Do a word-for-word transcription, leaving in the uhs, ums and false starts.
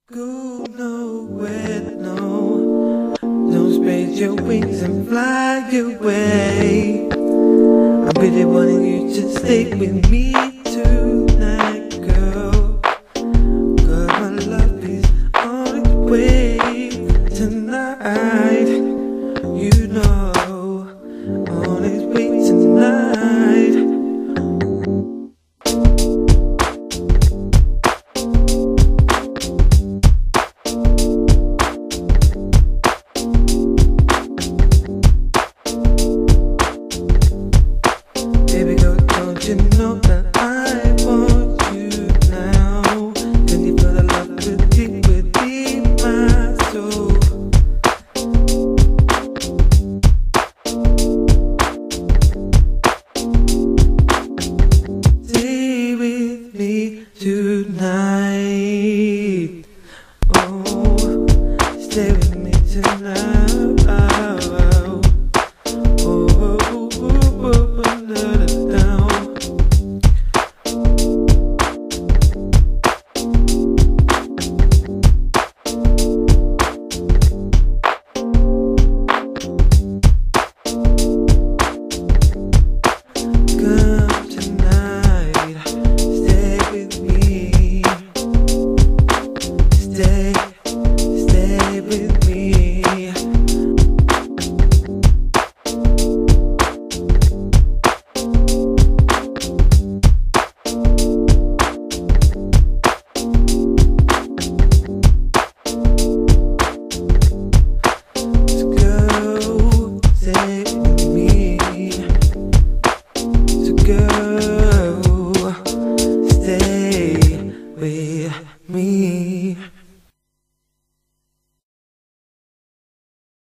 Go nowhere, no. Don't spread your wings and fly away. I really wanted you to stay with me tonight, girl. Cause my love is on its way tonight. You know, on its way tonight. Baby girl, don't you know that I want you now? Can you feel the love within, within my soul? Stay with me tonight. Oh, stay with me tonight. Oh, oh, oh, oh, oh, oh. Stay, stay with me. So go, stay with me. So go, stay with me.